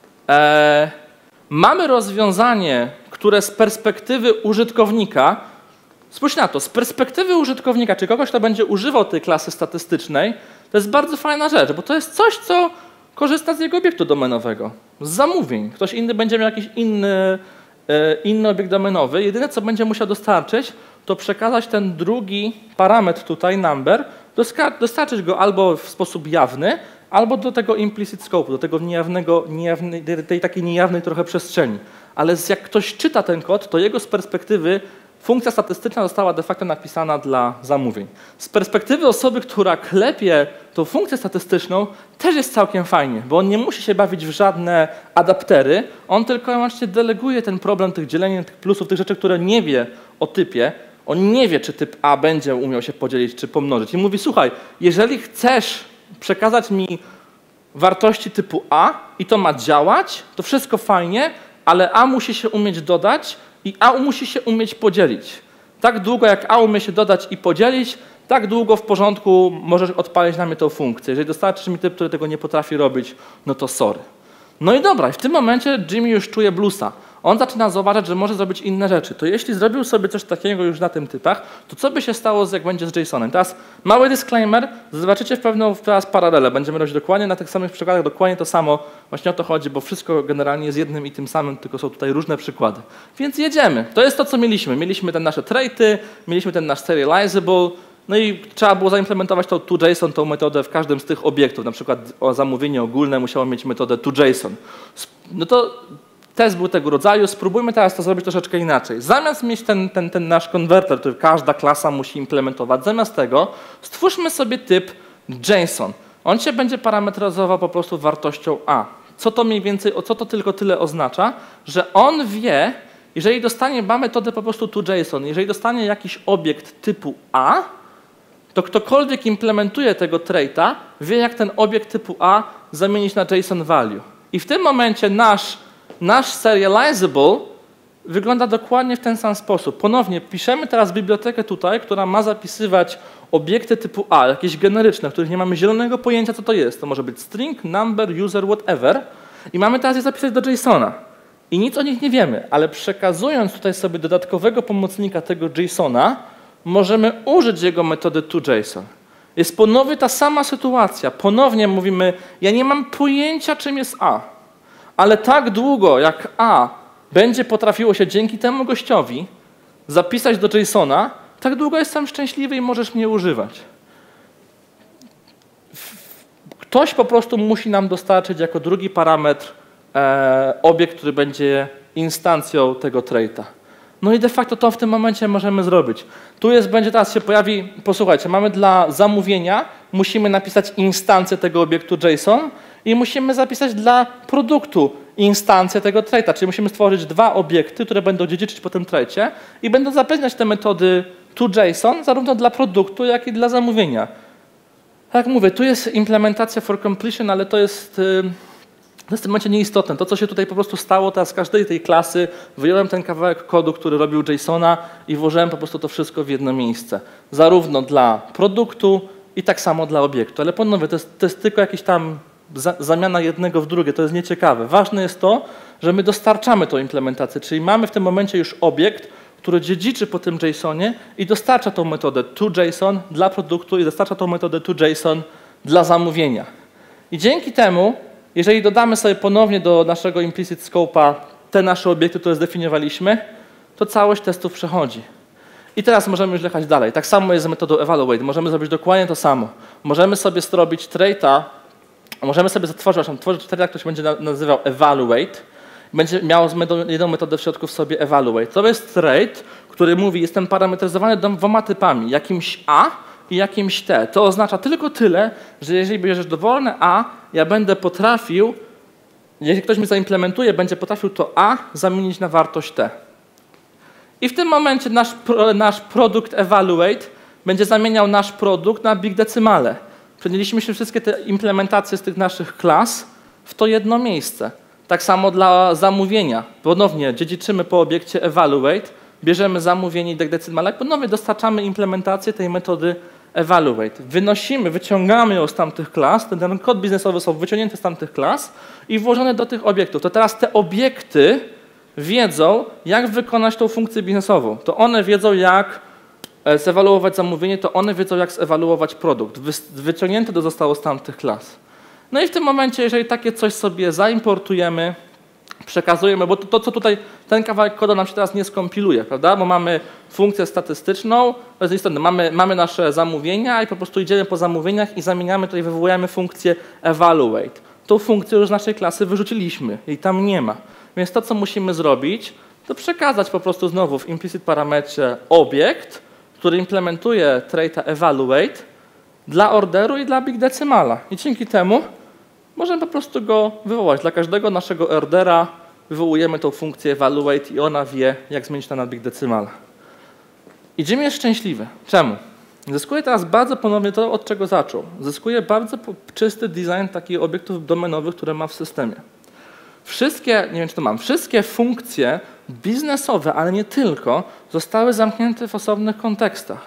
e, mamy rozwiązanie, które z perspektywy użytkownika, spójrz na to, z perspektywy użytkownika, czy kogoś, kto będzie używał tej klasy statystycznej, to jest bardzo fajna rzecz, bo to jest coś, co korzysta z jego obiektu domenowego, z zamówień. Ktoś inny będzie miał jakiś inny, e, inny obiekt domenowy. Jedyne, co będzie musiał dostarczyć, to przekazać ten drugi parametr tutaj, number, dostarczyć go albo w sposób jawny, albo do tego implicit scope, do tego niejawnego, niejawnej, tej takiej niejawnej trochę przestrzeni. Ale jak ktoś czyta ten kod, to jego z perspektywy funkcja statystyczna została de facto napisana dla zamówień. Z perspektywy osoby, która klepie tą funkcję statystyczną, też jest całkiem fajnie, bo on nie musi się bawić w żadne adaptery, on tylko i wyłącznie deleguje ten problem tych dzielenia, tych plusów, tych rzeczy, które nie wie o typie. On nie wie, czy typ A będzie umiał się podzielić, czy pomnożyć. I mówi, słuchaj, jeżeli chcesz przekazać mi wartości typu A i to ma działać, to wszystko fajnie, ale A musi się umieć dodać i A musi się umieć podzielić. Tak długo jak A umie się dodać i podzielić, tak długo w porządku możesz odpalić na mnie tą funkcję. Jeżeli dostarczysz mi typ, który tego nie potrafi robić, no to sorry. No i dobra, i w tym momencie Jimmy już czuje bluesa. On zaczyna zauważyć, że może zrobić inne rzeczy. To jeśli zrobił sobie coś takiego już na tym typach, to co by się stało, jak będzie z JSON-em? Teraz mały disclaimer, zobaczycie w pewną teraz paralelę. Będziemy robić dokładnie na tych samych przykładach, dokładnie to samo. Właśnie o to chodzi, bo wszystko generalnie jest jednym i tym samym, tylko są tutaj różne przykłady. Więc jedziemy. To jest to, co mieliśmy. Mieliśmy te nasze traity, mieliśmy ten nasz serializable, no i trzeba było zaimplementować tą toJSON, tą metodę w każdym z tych obiektów. Na przykład o zamówienie ogólne musiało mieć metodę toJSON. No to test był tego rodzaju. Spróbujmy teraz to zrobić troszeczkę inaczej. Zamiast mieć ten, ten, ten nasz konwerter, który każda klasa musi implementować, zamiast tego stwórzmy sobie typ JSON. On się będzie parametryzował po prostu wartością A. Co to mniej więcej, co to tylko tyle oznacza, że on wie, jeżeli dostanie ma metodę po prostu toJSON, jeżeli dostanie jakiś obiekt typu A, to ktokolwiek implementuje tego traita, wie, jak ten obiekt typu A zamienić na JSON value. I w tym momencie nasz, nasz serializable wygląda dokładnie w ten sam sposób. Ponownie piszemy teraz bibliotekę tutaj, która ma zapisywać obiekty typu A, jakieś generyczne, w których nie mamy zielonego pojęcia, co to jest. To może być string, number, user, whatever. I mamy teraz je zapisać do JSON-a. I nic o nich nie wiemy, ale przekazując tutaj sobie dodatkowego pomocnika tego JSON-a, możemy użyć jego metody toJSON. Jest ponownie ta sama sytuacja. Ponownie mówimy, ja nie mam pojęcia, czym jest A, ale tak długo, jak A będzie potrafiło się dzięki temu gościowi zapisać do JSON-a, tak długo jestem szczęśliwy i możesz mnie używać. Ktoś po prostu musi nam dostarczyć jako drugi parametr e, obiekt, który będzie instancją tego traita. No i de facto to w tym momencie możemy zrobić. Tu jest, będzie teraz się pojawi, posłuchajcie, mamy dla zamówienia, musimy napisać instancję tego obiektu JSON i musimy zapisać dla produktu instancję tego traita, czyli musimy stworzyć dwa obiekty, które będą dziedziczyć po tym traicie i będą zapewniać te metody toJSON zarówno dla produktu, jak i dla zamówienia. Tak jak mówię, tu jest implementacja for completion, ale to jest, To jest w tym momencie nieistotne. To, co się tutaj po prostu stało, teraz z każdej tej klasy wyjąłem ten kawałek kodu, który robił JSON-a i włożyłem po prostu to wszystko w jedno miejsce. Zarówno dla produktu i tak samo dla obiektu. Ale ponownie, to jest, to jest tylko jakaś tam za, zamiana jednego w drugie. To jest nieciekawe. Ważne jest to, że my dostarczamy tą implementację, czyli mamy w tym momencie już obiekt, który dziedziczy po tym JSON-ie i dostarcza tą metodę toJSON dla produktu i dostarcza tą metodę toJSON dla zamówienia. I dzięki temu, jeżeli dodamy sobie ponownie do naszego implicit scope'a te nasze obiekty, które zdefiniowaliśmy, to całość testów przechodzi. I teraz możemy już jechać dalej. Tak samo jest z metodą evaluate. Możemy zrobić dokładnie to samo. Możemy sobie zrobić traita, możemy sobie zatworzyć, tworzyć traita, który się będzie nazywał evaluate. Będzie miał jedną metodę w środku w sobie evaluate. To jest trait, który mówi, jestem parametryzowany dwoma typami, jakimś A i jakimś T. To oznacza tylko tyle, że jeżeli bierzesz dowolne A, ja będę potrafił, jeśli ktoś mi zaimplementuje, będzie potrafił to A zamienić na wartość T. I w tym momencie nasz, nasz produkt evaluate będzie zamieniał nasz produkt na big decymale. Przenieśliśmy wszystkie te implementacje z tych naszych klas w to jedno miejsce. Tak samo dla zamówienia. Ponownie dziedziczymy po obiekcie evaluate, bierzemy zamówienie i decymale, ponownie dostarczamy implementację tej metody evaluate. Wynosimy, wyciągamy ją z tamtych klas, ten, ten kod biznesowy są wyciągnięte z tamtych klas i włożone do tych obiektów. To teraz te obiekty wiedzą, jak wykonać tą funkcję biznesową. To one wiedzą, jak zewaluować zamówienie, to one wiedzą, jak zewaluować produkt. Wy, wyciągnięte to zostało z tamtych klas. No i w tym momencie, jeżeli takie coś sobie zaimportujemy, przekazujemy, bo to, to co tutaj, ten kawałek kodu nam się teraz nie skompiluje, prawda? Bo mamy funkcję statystyczną, to jest istotne, mamy, mamy nasze zamówienia i po prostu idziemy po zamówieniach i zamieniamy, tutaj wywołujemy funkcję evaluate. Tą funkcję już z naszej klasy wyrzuciliśmy, jej tam nie ma. Więc to, co musimy zrobić, to przekazać po prostu znowu w implicit parametrze obiekt, który implementuje traita evaluate dla orderu i dla big decymala. I dzięki temu możemy po prostu go wywołać. Dla każdego naszego ordera wywołujemy tą funkcję evaluate i ona wie, jak zmienić to na big decymala. I Jimmy jest szczęśliwy. Czemu? Zyskuje teraz bardzo ponownie to, od czego zaczął. Zyskuje bardzo czysty design takich obiektów domenowych, które ma w systemie. Wszystkie, nie wiem czy to mam, wszystkie funkcje biznesowe, ale nie tylko, zostały zamknięte w osobnych kontekstach.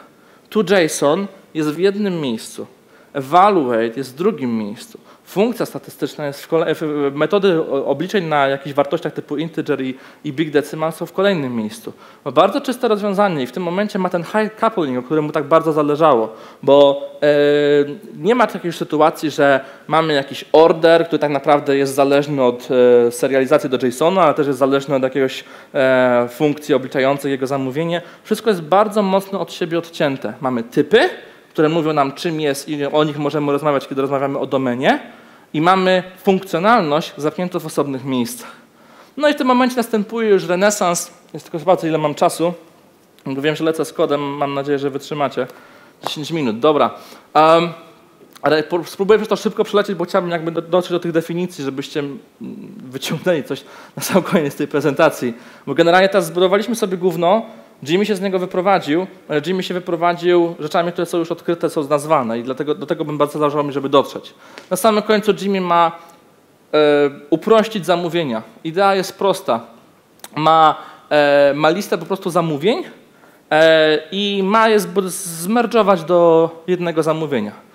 toJSON jest w jednym miejscu, evaluate jest w drugim miejscu, funkcja statystyczna jest w kolej, metody obliczeń na jakichś wartościach typu integer i, i big decimal są w kolejnym miejscu. Ma bardzo czyste rozwiązanie i w tym momencie ma ten high coupling, o którym mu tak bardzo zależało, bo e, nie ma takiej sytuacji, że mamy jakiś order, który tak naprawdę jest zależny od e, serializacji do JSON-a, ale też jest zależny od jakiegoś e, funkcji obliczających jego zamówienie. Wszystko jest bardzo mocno od siebie odcięte. Mamy typy, które mówią nam, czym jest i o nich możemy rozmawiać, kiedy rozmawiamy o domenie. I mamy funkcjonalność zamkniętą w osobnych miejscach. No i w tym momencie następuje już renesans. Jest tylko zobaczę, ile mam czasu. Bo wiem, że lecę z kodem, mam nadzieję, że wytrzymacie. dziesięć minut, dobra. Um, ale spróbuję to szybko przelecieć, bo chciałbym jakby dotrzeć do tych definicji, żebyście wyciągnęli coś na sam koniec tej prezentacji. Bo generalnie teraz zbudowaliśmy sobie gówno, Jimmy się z niego wyprowadził, ale Jimmy się wyprowadził rzeczami, które są już odkryte, są nazwane i dlatego do tego bym bardzo zależało mi, żeby dotrzeć. Na samym końcu Jimmy ma e, uprościć zamówienia. Idea jest prosta. Ma, e, ma listę po prostu zamówień e, i ma je zmerdżować do jednego zamówienia.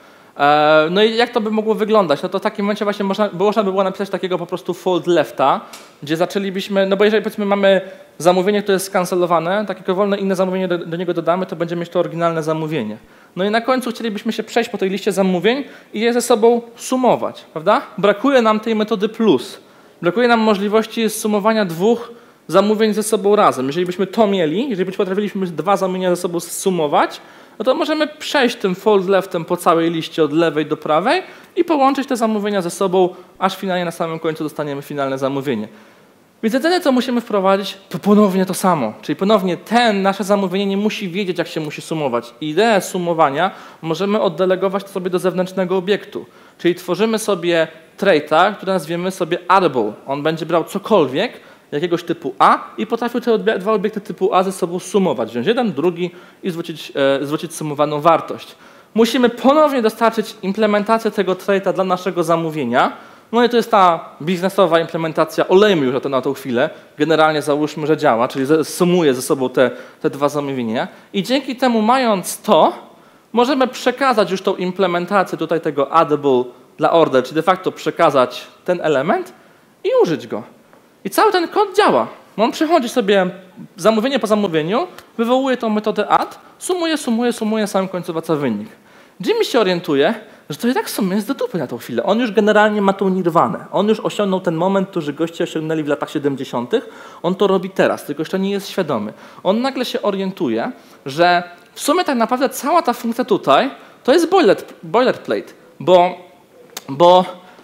No i jak to by mogło wyglądać? No to w takim momencie właśnie można, można by było napisać takiego po prostu fold lefta, gdzie zaczęlibyśmy, no bo jeżeli powiedzmy mamy zamówienie, które jest skancelowane, takie dowolne inne zamówienie do, do niego dodamy, to będziemy mieć to oryginalne zamówienie. No i na końcu chcielibyśmy się przejść po tej liście zamówień i je ze sobą sumować, prawda? Brakuje nam tej metody plus. Brakuje nam możliwości sumowania dwóch zamówień ze sobą razem. Jeżeli byśmy to mieli, jeżeli byśmy potrafiliśmy dwa zamówienia ze sobą sumować, no to możemy przejść tym fold leftem po całej liście od lewej do prawej i połączyć te zamówienia ze sobą, aż finalnie na samym końcu dostaniemy finalne zamówienie. Więc jedyne, co musimy wprowadzić, to ponownie to samo. Czyli ponownie ten, nasze zamówienie nie musi wiedzieć, jak się musi sumować. Ideę sumowania możemy oddelegować sobie do zewnętrznego obiektu. Czyli tworzymy sobie traita, który nazwiemy sobie addable. On będzie brał cokolwiek, jakiegoś typu A i potrafił te odbie- dwa obiekty typu A ze sobą sumować. Wziąć jeden, drugi i zwrócić, e, zwrócić sumowaną wartość. Musimy ponownie dostarczyć implementację tego traita dla naszego zamówienia, No i to jest ta biznesowa implementacja, olejmy już na tą chwilę, generalnie załóżmy, że działa, czyli sumuje ze sobą te, te dwa zamówienia i dzięki temu mając to, możemy przekazać już tą implementację tutaj tego addable dla order, czyli de facto przekazać ten element i użyć go. I cały ten kod działa. On przechodzi sobie zamówienie po zamówieniu, wywołuje tą metodę add, sumuje, sumuje, sumuje, na samym końcu wraca wynik. Jimmy się orientuje, że to i tak w sumie jest do dupy na tą chwilę. On już generalnie ma tą nirwanę. On już osiągnął ten moment, który goście osiągnęli w latach siedemdziesiątych. On to robi teraz, tylko jeszcze nie jest świadomy. On nagle się orientuje, że w sumie tak naprawdę cała ta funkcja tutaj to jest boiler, boilerplate, bo, bo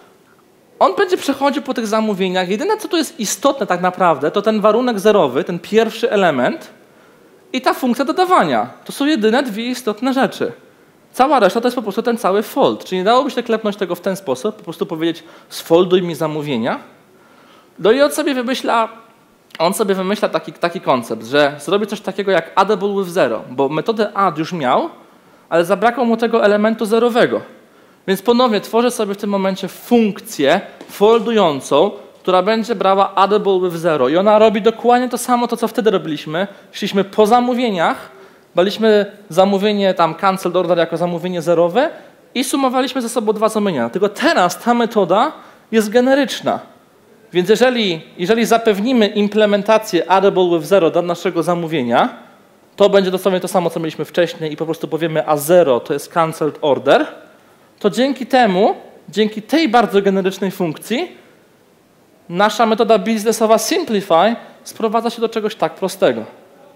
on będzie przechodził po tych zamówieniach. Jedyne, co tu jest istotne tak naprawdę, to ten warunek zerowy, ten pierwszy element i ta funkcja dodawania. To są jedyne dwie istotne rzeczy. Cała reszta to jest po prostu ten cały fold. Czyli nie dałoby się klepnąć tego w ten sposób, po prostu powiedzieć sfolduj mi zamówienia. No i on sobie wymyśla, on sobie wymyśla taki, taki koncept, że zrobi coś takiego jak addable with zero, bo metodę add już miał, ale zabrakło mu tego elementu zerowego. Więc ponownie tworzę sobie w tym momencie funkcję foldującą, która będzie brała addable with zero i ona robi dokładnie to samo, to co wtedy robiliśmy. Szliśmy po zamówieniach, braliśmy zamówienie tam cancelled order jako zamówienie zerowe i sumowaliśmy ze sobą dwa zamówienia. Tylko teraz ta metoda jest generyczna. Więc jeżeli, jeżeli zapewnimy implementację addable with zero do naszego zamówienia, to będzie dosłownie to samo, co mieliśmy wcześniej i po prostu powiemy a zero to jest cancelled order, to dzięki temu, dzięki tej bardzo generycznej funkcji nasza metoda biznesowa simplify sprowadza się do czegoś tak prostego.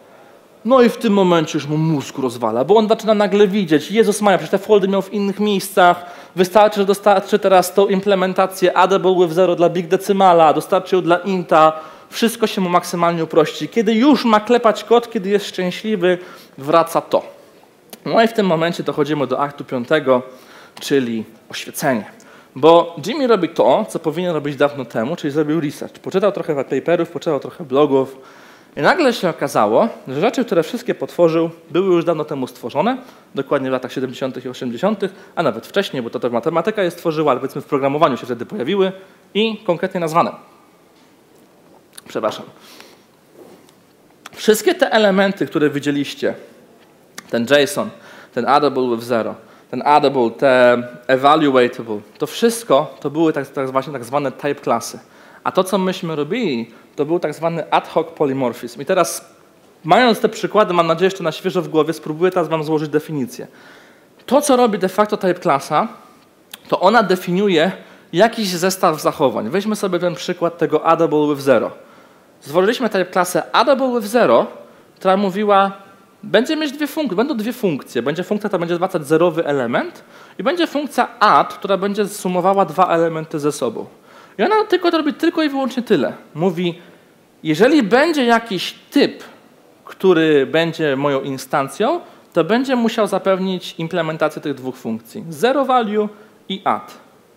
No i w tym momencie już mu mózg rozwala, bo on zaczyna nagle widzieć, Jezus Maria, przecież te foldy miał w innych miejscach, wystarczy, że dostarczy teraz tą implementację addable with zero dla big decymala, dostarczy ją dla inta, wszystko się mu maksymalnie uprości. Kiedy już ma klepać kod, kiedy jest szczęśliwy, wraca to. No i w tym momencie dochodzimy do aktu piątego, czyli oświecenie. Bo Jimmy robi to, co powinien robić dawno temu, czyli zrobił research. Poczytał trochę white paperów, poczytał trochę blogów i nagle się okazało, że rzeczy, które wszystkie potworzył, były już dawno temu stworzone, dokładnie w latach siedemdziesiątych i osiemdziesiątych, a nawet wcześniej, bo to ta matematyka je stworzyła, ale powiedzmy w programowaniu się wtedy pojawiły i konkretnie nazwane. Przepraszam. Wszystkie te elementy, które widzieliście, ten JSON, ten addable with zero, ten addable, te evaluatable, to wszystko to były tak, tak, właśnie tak zwane type klasy. A to, co myśmy robili, to był tak zwany ad hoc polymorphizm. I teraz, mając te przykłady, mam nadzieję, że na świeżo w głowie, spróbuję teraz wam złożyć definicję. To, co robi de facto type klasa, to ona definiuje jakiś zestaw zachowań. Weźmy sobie ten przykład tego addable with zero. Stworzyliśmy type klasę addable with zero, która mówiła, będzie mieć dwie funkcje, będą dwie funkcje. Będzie funkcja, która będzie zwracać zerowy element i będzie funkcja add, która będzie sumowała dwa elementy ze sobą. I ona tylko to robi tylko i wyłącznie tyle. Mówi, jeżeli będzie jakiś typ, który będzie moją instancją, to będzie musiał zapewnić implementację tych dwóch funkcji. Zero value i add.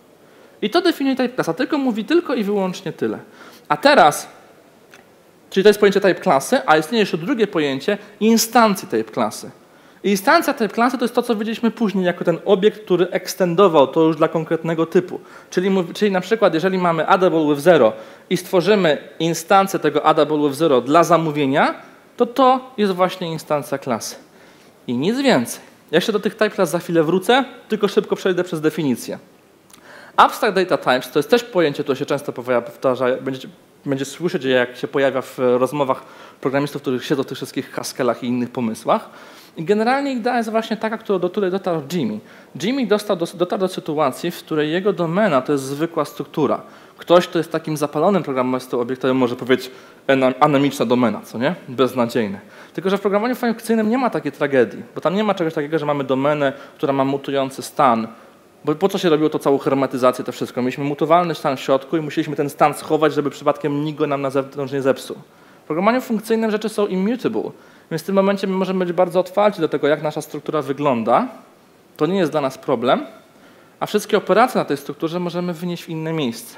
I to definiuje type klasa, tylko mówi tylko i wyłącznie tyle. A teraz, czyli to jest pojęcie type klasy, a istnieje jeszcze drugie pojęcie instancji type klasy. I instancja type klasy to jest to, co widzieliśmy później jako ten obiekt, który ekstendował to już dla konkretnego typu. Czyli, czyli na przykład, jeżeli mamy addable with zero i stworzymy instancję tego addable with zero dla zamówienia, to to jest właśnie instancja klasy. I nic więcej. Ja jeszcze do tych type klas za chwilę wrócę, tylko szybko przejdę przez definicję. Abstract data types to jest też pojęcie, które się często powtarza, będziecie, będziecie słyszeć, jak się pojawia w rozmowach programistów, którzy siedzą w tych wszystkich Haskellach i innych pomysłach. I generalnie idea jest właśnie taka, do której dotarł Jimmy. Jimmy dostał do, dotarł do sytuacji, w której jego domena to jest zwykła struktura. Ktoś, kto jest takim zapalonym programistą obiektowym, może powiedzieć anemiczna domena, co nie? Beznadziejne. Tylko że w programowaniu funkcyjnym nie ma takiej tragedii, bo tam nie ma czegoś takiego, że mamy domenę, która ma mutujący stan. Bo po co się robiło to całą hermetyzację, to wszystko? Mieliśmy mutowalny stan w środku i musieliśmy ten stan schować, żeby przypadkiem nikt go nam na zewnątrz nie zepsuł. W programowaniu funkcyjnym rzeczy są immutable, więc w tym momencie my możemy być bardzo otwarci do tego, jak nasza struktura wygląda. To nie jest dla nas problem, a wszystkie operacje na tej strukturze możemy wynieść w inne miejsce.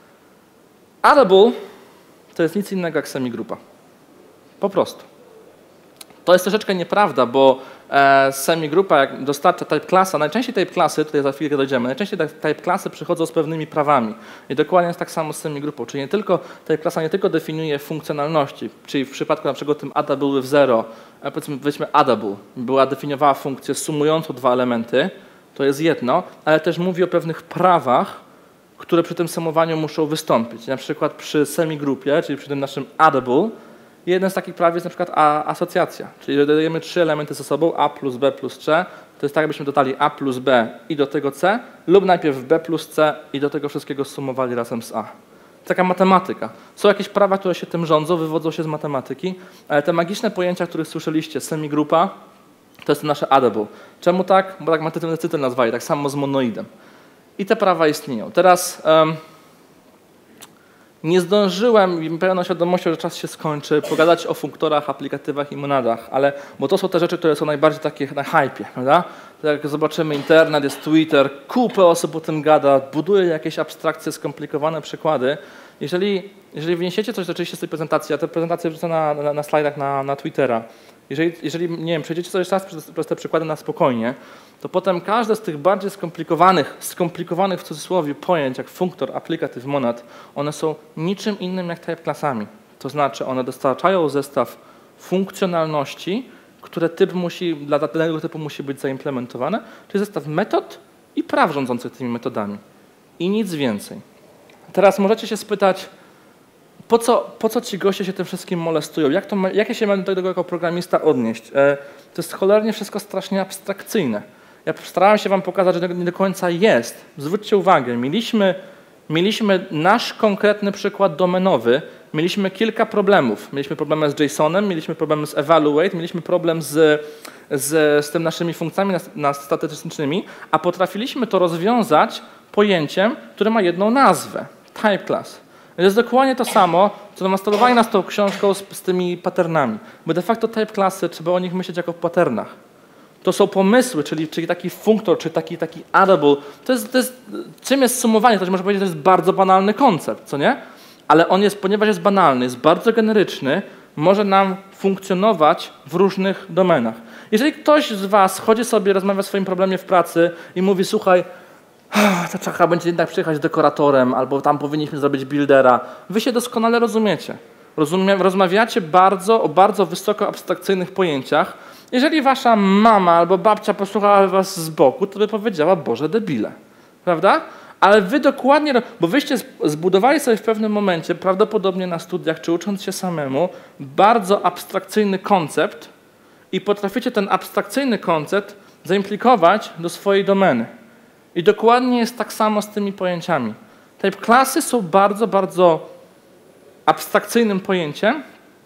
Addable to jest nic innego jak semigrupa. Po prostu. To jest troszeczkę nieprawda, bo e, semigrupa, jak dostarcza type klasa, najczęściej type klasy, tutaj za chwilkę dojdziemy, najczęściej type klasy przychodzą z pewnymi prawami. I dokładnie jest tak samo z semigrupą, czyli nie tylko type klasa nie tylko definiuje funkcjonalności, czyli w przypadku na przykład tym addable with zero, a powiedzmy weźmy addable, była definiowała funkcję sumującą dwa elementy, to jest jedno, ale też mówi o pewnych prawach, które przy tym sumowaniu muszą wystąpić. Na przykład przy semigrupie, czyli przy tym naszym addable, jeden z takich praw jest na przykład a, asocjacja, czyli dodajemy trzy elementy ze sobą, a plus b plus c, to jest tak, jakbyśmy dodali a plus b i do tego c, lub najpierw b plus c i do tego wszystkiego sumowali razem z a. Taka matematyka. Są jakieś prawa, które się tym rządzą, wywodzą się z matematyki, ale te magiczne pojęcia, których słyszeliście, semigrupa, to jest nasze addable. Czemu tak? Bo tak matematycy nazwali, tak samo z monoidem. I te prawa istnieją. Teraz um, nie zdążyłem, pełną świadomością, że czas się skończy, pogadać o funktorach, aplikatywach i monadach, ale bo to są te rzeczy, które są najbardziej takie na hypie, prawda? Jak zobaczymy internet, jest Twitter, kupę osób o tym gada, buduje jakieś abstrakcje, skomplikowane przykłady. Jeżeli, jeżeli wniesiecie coś rzeczywiście z tej prezentacji, a tę prezentację wrzucę na, na, na slajdach na, na Twittera, jeżeli, jeżeli, nie wiem, przejdziecie sobie jeszcze raz przez, przez te przykłady na spokojnie, to potem każde z tych bardziej skomplikowanych, skomplikowanych w cudzysłowie pojęć, jak funktor, aplikatyw, monad, one są niczym innym jak type klasami. To znaczy one dostarczają zestaw funkcjonalności, które typ musi, dla danego typu musi być zaimplementowane, czyli zestaw metod i praw rządzących tymi metodami. I nic więcej. Teraz możecie się spytać, po co, po co ci goście się tym wszystkim molestują? Jak, to, jak ja się mam do tego jako programista odnieść? E, to jest cholernie wszystko strasznie abstrakcyjne. Ja starałem się wam pokazać, że nie do końca jest. Zwróćcie uwagę, mieliśmy, mieliśmy nasz konkretny przykład domenowy, mieliśmy kilka problemów. Mieliśmy problemy z JSON-em, mieliśmy problem z evaluate, mieliśmy problem z, z, z tym naszymi funkcjami statystycznymi, a potrafiliśmy to rozwiązać pojęciem, które ma jedną nazwę, type class. To jest dokładnie to samo, co namalowali nas tą książką z, z tymi patternami. Bo de facto type klasy, trzeba o nich myśleć jako o patternach. To są pomysły, czyli, czyli taki funktor, czy taki, taki addable. To jest, to jest, czym jest sumowanie? Ktoś może powiedzieć, że to jest bardzo banalny koncept, co nie? Ale on jest, ponieważ jest banalny, jest bardzo generyczny, może nam funkcjonować w różnych domenach. Jeżeli ktoś z was chodzi sobie, rozmawia o swoim problemie w pracy i mówi, słuchaj, to trzeba będzie jednak przyjechać dekoratorem, albo tam powinniśmy zrobić buildera. Wy się doskonale rozumiecie. Rozumie, rozmawiacie bardzo o bardzo wysoko abstrakcyjnych pojęciach. Jeżeli wasza mama albo babcia posłuchała was z boku, to by powiedziała, Boże, debile. Prawda? Ale wy dokładnie, bo wyście zbudowali sobie w pewnym momencie, prawdopodobnie na studiach, czy ucząc się samemu, bardzo abstrakcyjny koncept i potraficie ten abstrakcyjny koncept zaimplikować do swojej domeny. I dokładnie jest tak samo z tymi pojęciami. Type klasy są bardzo, bardzo abstrakcyjnym pojęciem,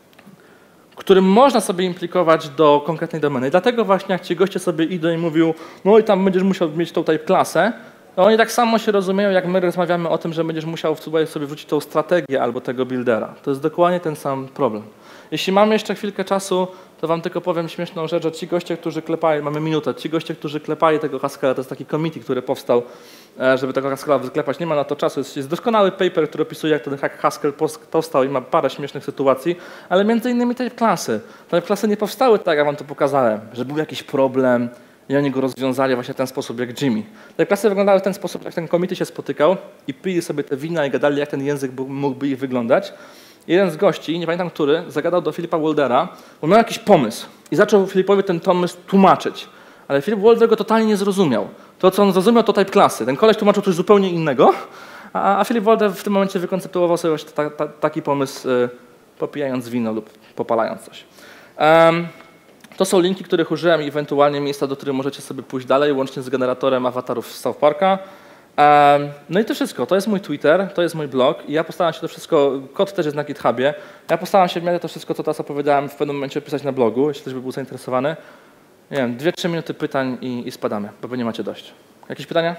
którym można sobie implikować do konkretnej domeny. I dlatego właśnie jak ci goście sobie idą i mówią, no i tam będziesz musiał mieć tą type klasę, to oni tak samo się rozumieją, jak my rozmawiamy o tym, że będziesz musiał sobie wrzucić tą strategię albo tego buildera. To jest dokładnie ten sam problem. Jeśli mamy jeszcze chwilkę czasu, to wam tylko powiem śmieszną rzecz, że ci goście, którzy klepali, mamy minutę, ci goście, którzy klepali tego Haskella, to jest taki committee, który powstał, żeby tego Haskella wyklepać, nie ma na to czasu. Jest, jest doskonały paper, który opisuje, jak ten Haskell powstał i ma parę śmiesznych sytuacji, ale między innymi te klasy. Te klasy nie powstały tak, jak wam to pokazałem, że był jakiś problem i oni go rozwiązali właśnie w ten sposób, jak Jimmy. Te klasy wyglądały w ten sposób, jak ten committee się spotykał i pili sobie te wina i gadali, jak ten język mógłby ich wyglądać. Jeden z gości, nie pamiętam który, zagadał do Philipa Waldera, bo miał jakiś pomysł i zaczął Filipowi ten pomysł tłumaczyć. Ale Philip Walder go totalnie nie zrozumiał. To, co on zrozumiał, to type klasy. Ten koleś tłumaczył coś zupełnie innego, a, a Philip Walder w tym momencie wykonceptuował sobie właśnie ta, ta, taki pomysł, y, popijając wino lub popalając coś. Um, to są linki, których użyłem i ewentualnie miejsca, do których możecie sobie pójść dalej, łącznie z generatorem awatarów z South Parka. Um, no i to wszystko. To jest mój Twitter, to jest mój blog i ja postaram się to wszystko, kod też jest na GitHubie, ja postaram się w miarę to wszystko, co teraz opowiadałem, w pewnym momencie opisać na blogu, jeśli ktoś by był zainteresowany. Nie wiem, dwie, trzy minuty pytań i, i spadamy, bo wy nie macie dość. Jakieś pytania?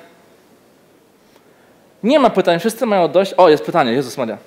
Nie ma pytań, wszyscy mają dość. O, jest pytanie, Jezus Maria.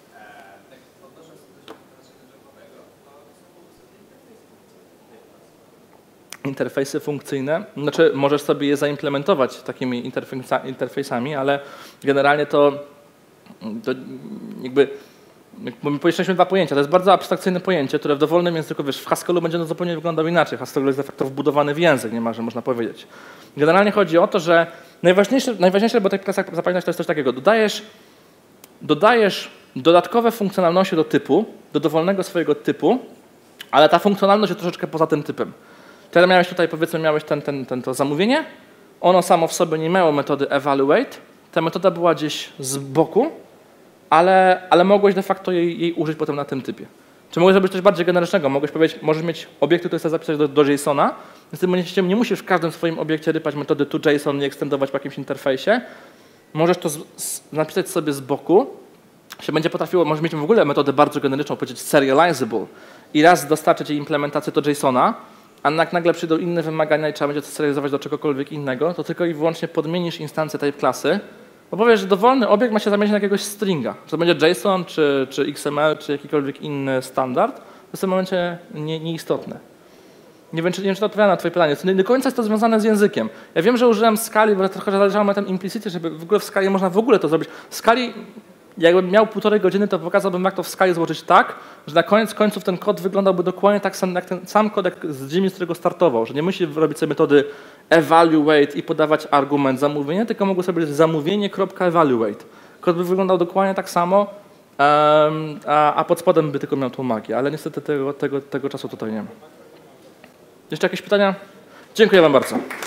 Interfejsy funkcyjne, znaczy możesz sobie je zaimplementować takimi interfejsami, ale generalnie to, to jakby Bo my pomieszczaliśmy dwa pojęcia. To jest bardzo abstrakcyjne pojęcie, które w dowolnym języku, wiesz, w Haskellu będzie to zupełnie wyglądało inaczej. Haskell jest de facto wbudowany w język, nie ma, że można powiedzieć. Generalnie chodzi o to, że najważniejsze, najważniejsze bo tak zapamiętać, to jest coś takiego. Dodajesz, dodajesz dodatkowe funkcjonalności do typu, do dowolnego swojego typu, ale ta funkcjonalność jest troszeczkę poza tym typem. Teraz miałeś tutaj, powiedzmy, miałeś ten, ten, ten, to zamówienie, ono samo w sobie nie miało metody evaluate, ta metoda była gdzieś z boku, ale, ale mogłeś de facto jej, jej użyć potem na tym typie. Czy mogłeś zrobić coś bardziej generycznego? Mogłeś powiedzieć, możesz mieć obiekty, które chcesz zapisać do, do JSON-a, więc w tym momencie nie musisz w każdym swoim obiekcie rypać metody toJSON i ekstendować po jakimś interfejsie. Możesz to z, z, napisać sobie z boku, się będzie potrafiło, możesz mieć w ogóle metodę bardzo generyczną, powiedzieć serializable i raz dostarczyć jej implementację do JSON-a, a jak nagle przyjdą inne wymagania i trzeba będzie to serializować do czegokolwiek innego, to tylko i wyłącznie podmienisz instancję tej klasy, bo powiesz, że dowolny obiekt ma się zamienić na jakiegoś stringa. Czy to będzie JSON, czy, czy X M L, czy jakikolwiek inny standard, to jest w tym momencie nie, nieistotne. Nie wiem, czy, nie wiem, czy to odpowiada na twoje pytanie. Nie do końca jest to związane z językiem. Ja wiem, że użyłem skali, bo trochę zależało mi na tym implicity, żeby w ogóle w skali można w ogóle to zrobić. W skali, jakbym miał półtorej godziny, to pokazałbym, jak to w skali złożyć tak, że na koniec końców ten kod wyglądałby dokładnie tak sam, jak ten sam kod, jak z Jimmy, z którego startował, że nie musi robić sobie metody evaluate i podawać argument zamówienia, tylko mogło sobie być zamówienie.evaluate. Kod by wyglądał dokładnie tak samo, um, a, a pod spodem by tylko miał tą magię, ale niestety tego, tego, tego czasu tutaj nie ma. Jeszcze jakieś pytania? Dziękuję wam bardzo.